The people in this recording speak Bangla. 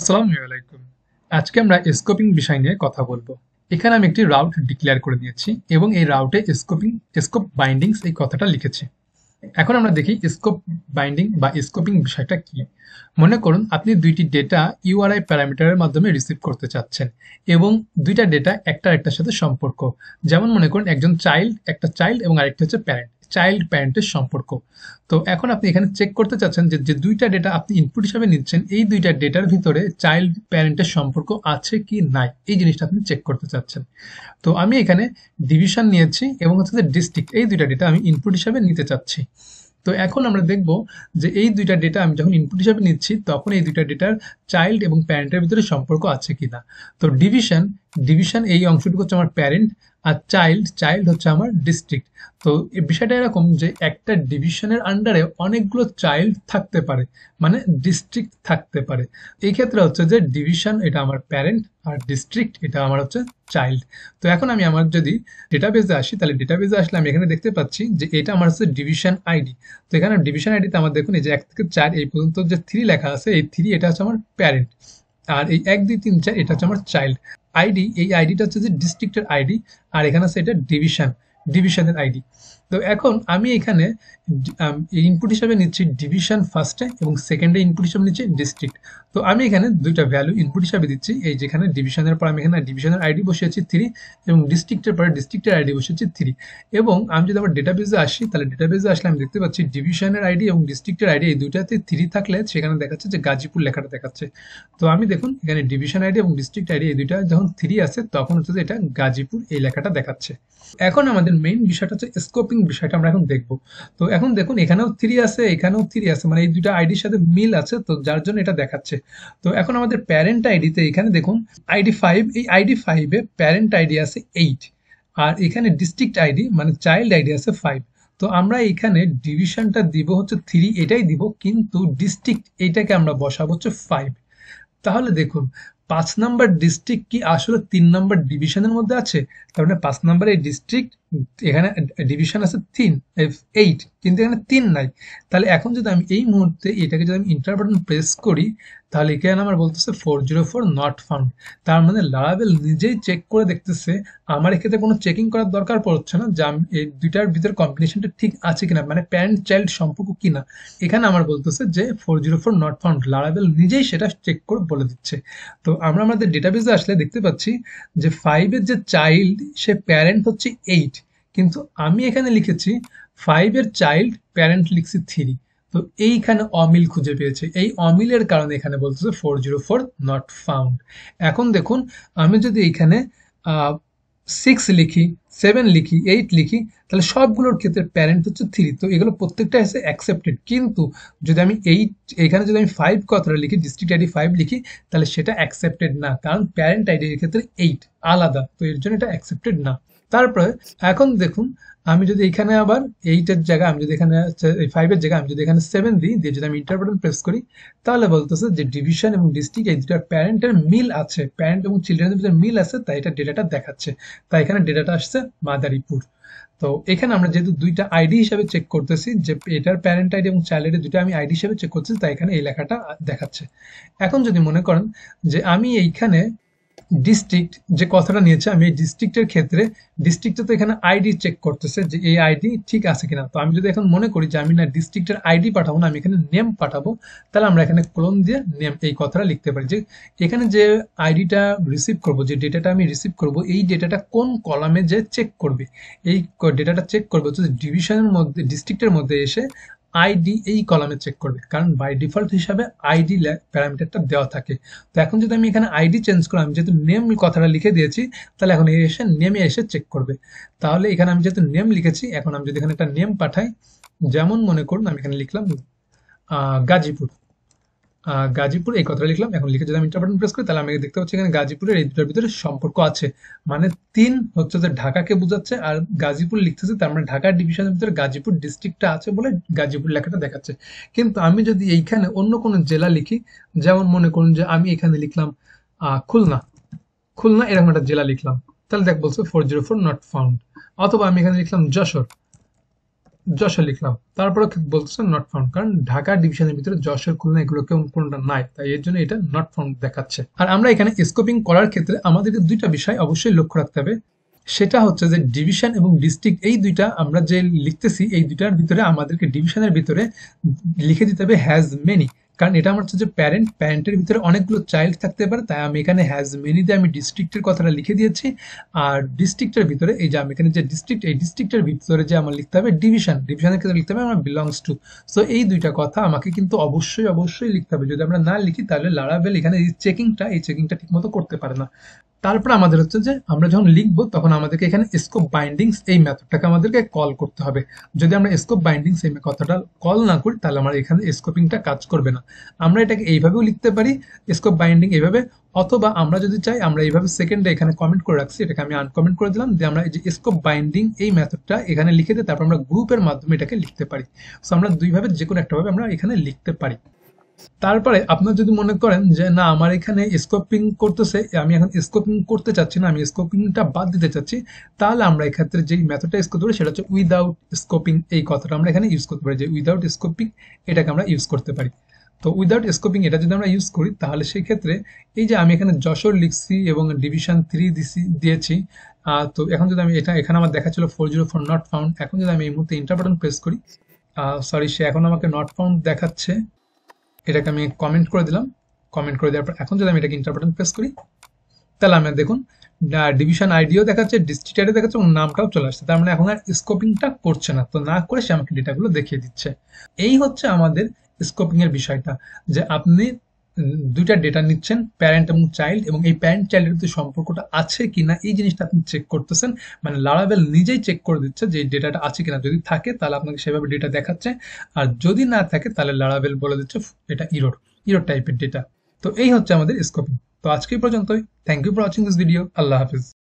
আসসালামু আলাইকুম। আজকে আমরা স্কোপিং বিষয় নিয়ে কথা বলবো। এখানে আমি একটি রাউট ডিক্লেয়ার করে নিয়েছি এবং এই রাউটে স্কোপ বাইন্ডিংস এই কথাটা লিখেছি। এখন আমরা দেখি স্কোপ বাইন্ডিং বা স্কোপিং বিষয়টা কি। মনে করুন আপনি দুইটি ডেটা ইউআরআই প্যারামিটারের মাধ্যমে রিসিভ করতে চাচ্ছেন এবং দুইটা ডেটা একটা আরেকটার সাথে সম্পর্ক। যেমন মনে করুন একটা চাইল্ড এবং আরেকটা হচ্ছে প্যারেন্ট, চাইল্ড প্যারেন্টের সম্পর্ক। তো এখন আপনি এখানে চেক করতে চাচ্ছেন যে যে দুইটা ডেটা আপনি ইনপুট হিসাবে নিচ্ছেন এই দুইটা ডেটার ভিতরে চাইল্ড প্যারেন্টের সম্পর্ক আছে কি নাই, এই জিনিসটা আপনি চেক করতে চাচ্ছেন। তো আমি এখানে ডিভিশন নিয়েছি এবং হচ্ছে যে ডিস্ট্রিক্ট, এই দুইটা ডেটা আমি ইনপুট হিসাবে নিতে চাচ্ছি। তো এখন আমরা দেখব যে এই দুইটা ডেটা আমি যখন ইনপুট হিসাবে নিচ্ছি তখন এই দুইটা ডেটার চাইল্ড এবং প্যারেন্টের ভিতরে সম্পর্ক আছে কিনা। তো ডিভিশন ডিভিশন এই অংশটুকু হচ্ছে আমার প্যারেন্ট, আর চাইল্ড হচ্ছে আমার ডিস্ট্রিক্ট। তো এই বিষয়টা এরকম যে একটা ডিভিশনের আন্ডারে অনেকগুলো চাইল্ড থাকতে পারে, মানে ডিস্ট্রিক্ট থাকতে পারে। এই ক্ষেত্রে হচ্ছে যে ডিভিশন এটা আমার প্যারেন্ট আর ডিস্ট্রিক্ট এটা আমার হচ্ছে চাইল্ড। তো এখন আমি আমার যদি ডেটাবেজে আসি তাহলে ডেটাবেজে আসলে আমি এখানে দেখতে পাচ্ছি যে এটা আমার হচ্ছে ডিভিশন আইডি। তো এখানে ডিভিশন আইডিতে আমার দেখুন এই যে 1 থেকে 4 এই পর্যন্ত যে 3 লেখা আছে, এই 3 এটা হচ্ছে আমার প্যারেন্ট, আর এই 1 2 3 4 এটা হচ্ছে আমার চাইল্ড। এই আইডিটা হচ্ছে যে ডিস্ট্রিক্টের আইডি, আর এখানে আছে এটা ডিভিশনের আইডি। তো এখন আমি এখানে ইনপুট হিসাবে নিচ্ছি ডিভিশন ফার্স্টে এবং সেকেন্ডে ইনপুট হিসাবে নিচ্ছি ডিস্ট্রিক্ট। তো আমি এখানে দুইটা ভ্যালু ইনপুট হিসাবে দিচ্ছি, এই যেখানে ডিভিশনের পর আমি এখানে ডিভিশনের আইডি বসিয়েছি 3 এবং ডিস্ট্রিক্টের পরে ডিস্ট্রিক্টের আইডি বসিয়েছি 3। এবং আমি যদি আবার ডেটাবেজে আসি তাহলে ডেটাবেজে আসলে আমি দেখতে পাচ্ছি ডিভিশনের আইডি এবং ডিস্ট্রিক্টের আইডি এই দুইটাতে 3 থাকলে সেখানে দেখাচ্ছে যে গাজীপুর লেখাটা দেখাচ্ছে। তো আমি দেখুন এখানে ডিভিশন আইডি এবং ডিস্ট্রিক্ট আইডি এই দুইটা যখন 3 আছে তখন হচ্ছে যে এটা গাজীপুর এই লেখাটা দেখাচ্ছে। এখন আমাদের মেইন বিষয়টা হচ্ছে স্কোপিং বিষয়টা আমরা এখন দেখব। তো এখন দেখুন এখানেও 3 আছে, এখানেও 3 আছে, মানে এই দুইটা আইডির সাথে মিল আছে, তো যার জন্য এটা দেখাচ্ছে। তো এখন আমাদের প্যারেন্ট আইডিতে এখানে দেখুন আইডি 5, এই আইডি 5 এ প্যারেন্ট আইডি আছে 8, আর এখানে ডিস্ট্রিক্ট আইডি মানে চাইল্ড আইডি আছে 5। তো আমরা এখানে ডিভিশনটা দিব হচ্ছে 3, এটাই দিব, কিন্তু ডিস্ট্রিক্ট এইটাকে আমরা বসাবো হচ্ছে 5। তাহলে দেখুন 5 নাম্বার ডিস্ট্রিক্ট কি আসলে 3 নাম্বার ডিভিশনের মধ্যে আছে? তার মানে 5 নাম্বার এই ডিস্ট্রিক্ট, এখানে ডিভিশন আছে 8, কিন্তু এখানে 3 নাই। তাহলে এখন যদি আমি এই মুহূর্তে এটাকে যদি আমি এন্টার বাটন প্রেস করি তাহলে এখানে আমার বলতেছে 404 নট ফাউন্ড। তার মানে লারাভেল নিজেই চেক করে দেখতেছে, আমার এক্ষেত্রে কোনো চেকিং করার দরকার পড়ছে না যে আমি এই দুইটার ভিতরে কম্বিনেশনটা ঠিক আছে কিনা, মানে প্যারেন্ট চাইল্ড সম্পর্ক কিনা। এখানে আমার বলতেছে যে 404 নট ফাউন্ড, লারাভেল নিজেই সেটা চেক করে বলে দিচ্ছে। তো আমরা আমাদের ডেটাবেজে আসলে দেখতে পাচ্ছি যে 5 এর যে চাইল্ড সে প্যারেন্ট হচ্ছে 8, কিন্তু আমি এখানে লিখেছি 5 এর চাইল্ড প্যারেন্ট লিখছি 3। তো এইখানে অমিল খুঁজে পেয়েছে, এই অমিলের কারণে এখানে বলতেছে 404 নট ফাউন্ড। এখন দেখুন আমি যদি এইখানে 6 লিখি, 7 লিখি, 8 লিখি, তাহলে সবগুলোর ক্ষেত্রে প্যারেন্ট হচ্ছে 3, তো এগুলো প্রত্যেকটা এসে অ্যাকসেপ্টেড। কিন্তু যদি আমি এখানে যদি আমি 5 কথাটা লিখি, ডিস্ট্রিক্ট আইডি 5 লিখি, তাহলে সেটা অ্যাকসেপ্টেড না, কারণ প্যারেন্ট আইডি এর ক্ষেত্রে 8 আলাদা, তো এর জন্য এটা অ্যাকসেপ্টেড না। তারপরে এখন দেখুন আমি যদি এখানে আবার 8 এর জায়গায় আমি যদি এখানে 5 এর জায়গায় আমি যদি এখানে 7 দিই, দিয়ে যদি আমি ইন্টার বাটন প্রেস করি তাহলে বলতেছে যে ডিভিশন এবং ডিস্ট্রিক্ট এই দুটার প্যারেন্টের মিল আছে, প্যারেন্ট এবং চিলড্রেনের ভিতরে মিল আছে, তাই এটা ডেটাটা দেখাচ্ছে। তাই এখানে ডেটাটা আসছে মাদারীপুর। তো এখানে আমরা যেহেতু দুইটা আইডি হিসাবে চেক করতেছি, যে এটার প্যারেন্ট আইডি এবং চাইল্ড আইডি দুটো আমি আইডি হিসাবে চেক করতেছি, তাই এখানে এই লেখাটা দেখাচ্ছে। এখন যদি মনে করেন যে আমি এইখানে ডিস্ট্রিক্ট যে কথাটা নিয়েছে, আমি এই ডিস্ট্রিক্টের ক্ষেত্রে ডিস্ট্রিক্টে তো এখানে আইডি চেক করতেছে যে এই আইডি ঠিক আছে কিনা। তো আমি যদি এখন মনে করি যে আমি না ডিস্ট্রিক্টের আইডি পাঠাবো না, আমি এখানে নেম পাঠাবো, তাহলে আমরা এখানে ক্লোন দিয়ে নেম এই কথাটা লিখতে পারি যে এখানে যে আইডিটা রিসিভ করব, যে ডেটাটা আমি রিসিভ করব, এই ডেটাটা কোন কলামে যে চেক করবে। এই ডেটাটা চেক করবে হচ্ছে ডিভিশনের মধ্যে, ডিস্ট্রিক্টের মধ্যে এসে আইডি এই কলামে চেক করবে, কারণ বাই ডিফল্ট হিসাবে আইডি প্যারামিটারটা দেওয়া থাকে। তো এখন যদি আমি এখানে আইডি চেঞ্জ করি, আমি যেহেতু নেম কথাটা লিখে দিয়েছি, তাহলে এখন এসে নেমে এসে চেক করবে। তাহলে এখানে আমি যেহেতু নেম লিখেছি, এখন আমি যদি এখানে একটা নেম পাঠাই, যেমন মনে করুন আমি এখানে লিখলাম গাজীপুর, গাজীপুর এই কথাটা লিখলাম। এখন লিখে যদি আমি ইন্টার বাটন প্রেস করি তাহলে আমি দেখতে পাচ্ছি এখানে গাজীপুরের এই দুটার ভিতরে সম্পর্ক আছে, মানে 3 হচ্ছে যে ঢাকাকে বোঝাচ্ছে, আর গাজীপুর লিখতেছে, তার মানে ঢাকা ডিভিশনের ভিতরে গাজীপুর ডিস্ট্রিক্টটা আছে বলে গাজীপুর লেখাটা দেখাচ্ছে। কিন্তু আমি যদি এইখানে অন্য কোনো জেলা লিখি, যেমন মনে করুন যে আমি এখানে লিখলাম খুলনা, এরকম একটা জেলা লিখলাম, তাহলে দেখ বলছে 404 নট ফাউন্ড। অথবা আমি এখানে লিখলাম যশোর, যশোর লিখলাম, তারপরে বলতেছে নট ফাউন্ড, কারণ ঢাকা ডিভিশনের ভিতরে যশোর, খুলনা এগুলো কেমন কোনটা নাই, তাই এর জন্য এটা নট ফাউন্ড দেখাচ্ছে। আর আমরা এখানে স্কোপিং করার ক্ষেত্রে আমাদেরকে দুইটা বিষয় অবশ্যই লক্ষ্য রাখতে হবে। সেটা হচ্ছে যে ডিভিশন এবং ডিস্ট্রিক্ট, এই দুইটা আমরা যে লিখতেছি এই দুইটার ভিতরে আমাদেরকে ডিভিশনের ভিতরে লিখে দিতে হবে হ্যাজ মেনি, কারণ এটা আমার হচ্ছে যে প্যারেন্টের ভিতরে অনেকগুলো চাইল্ড থাকতে পারে, তাই আমি এখানে হ্যাজ মেনি দিয়ে আমি ডিস্ট্রিক্টের কথাটা লিখে দিয়েছি। আর ডিস্ট্রিক্টের ভিতরে এই যে আমি এখানে যে ডিস্ট্রিক্ট, এই ডিস্ট্রিক্টের ভিতরে যে আমার লিখতে হবে ডিভিশনের ক্ষেত্রে লিখতে হবে আমার বিলংস টু। সো এই দুইটা কথা আমাকে কিন্তু অবশ্যই অবশ্যই লিখতে হবে। যদি আমরা না লিখি তাহলে লারাভেল এখানে এই চেকিংটা ঠিক মতো করতে পারে না। তারপর আমাদের হচ্ছে যে আমরা যখন লিখবো তখন আমাদেরকে এখানে স্কোপ বাইন্ডিংস এই মেথডটাকে আমাদেরকে কল করতে হবে। যদি আমরা স্কোপ বাইন্ডিংস এই কথাটা কল না করি তাহলে আমার এখানে স্কোপিংটা কাজ করবে না। আমরা এটাকে এইভাবেও লিখতে পারি, স্কোপ বাইন্ডিং এইভাবে, অথবা আমরা যদি চাই আমরা এইভাবে সেকেন্ডে এখানে কমেন্ট করে রাখছি, এটাকে আমি আনকমেন্ট করে দিলাম, যে আমরা এই যে স্কোপ বাইন্ডিং এই মেথডটা এখানে লিখে দিই, তারপর আমরা গ্রুপের মাধ্যমে এটাকে লিখতে পারি। সো আমরা দুইভাবে যে কোনো একটা ভাবে আমরা এখানে লিখতে পারি। তারপরে আপনার যদি মনে করেন যে না আমার এখানে স্কোপিং করতেছে, আমি এখন স্কোপিং করতে চাচ্ছি না, আমি স্কোপিংটা বাদ দিতে চাচ্ছি, তাহলে আমরা এক্ষেত্রে যে মেথডটা ইউজ করতে পারি সেটা হচ্ছে উইদাউট স্কোপিং। এই কথাটা আমরা এখানে ইউজ করতে পারি, যে উইদাউট স্কোপিং এটাকে আমরা ইউজ করতে পারি। তো উইদাউট স্কোপিং এটা যদি আমরা ইউজ করি তাহলে সেই ক্ষেত্রে এই যে আমি এখানে যশোর লিখছি এবং ডিভিশন 3 দিয়েছি। তো এখন যদি আমি এখানে আমার দেখাচ্ছিল 404 নট ফাউন্ড, এখন যদি আমি এই মুহূর্তে ইন্টার বাটন প্রেস করি, সরি সে এখন আমাকে নট ফাউন্ড দেখাচ্ছে, এটাকে আমি কমেন্ট করে দিলাম। কমেন্ট করে দেওয়ার পর এখন যদি আমি এটাকে ইন্টার বাটন প্রেস করি তাহলে আমি দেখুন ডিভিশন আইডিও দেখাচ্ছে, ডিস্ট্রিক্ট আইডিও দেখাচ্ছে এবং নামটাও চলে আসছে, তার মানে এখন আর স্কোপিংটা করছে না। তো না করে সে আমাকে ডেটাগুলো দেখিয়ে দিচ্ছে। এই হচ্ছে আমাদের স্কোপিং এর বিষয়টা, যে আপনি দুইটা ডেটা নিচ্ছেন, প্যারেন্ট এবং চাইল্ড, এবং এই প্যারেন্ট চাইল্ডের মধ্যে সম্পর্কটা আছে কিনা এই জিনিসটা আপনি চেক করতেছেন। মানে লারাভেল নিজেই চেক করে দিচ্ছে যে ডেটাটা আছে কিনা, যদি থাকে তাহলে আপনাকে সেভাবে ডেটা দেখাচ্ছে, আর যদি না থাকে তাহলে লারাভেল বলে দিচ্ছে এটা ইরোর টাইপের ডেটা। তো এই হচ্ছে আমাদের স্কোপিং। তো আজকে এই পর্যন্তই। Thank you for watching this video. আল্লাহ হাফিজ।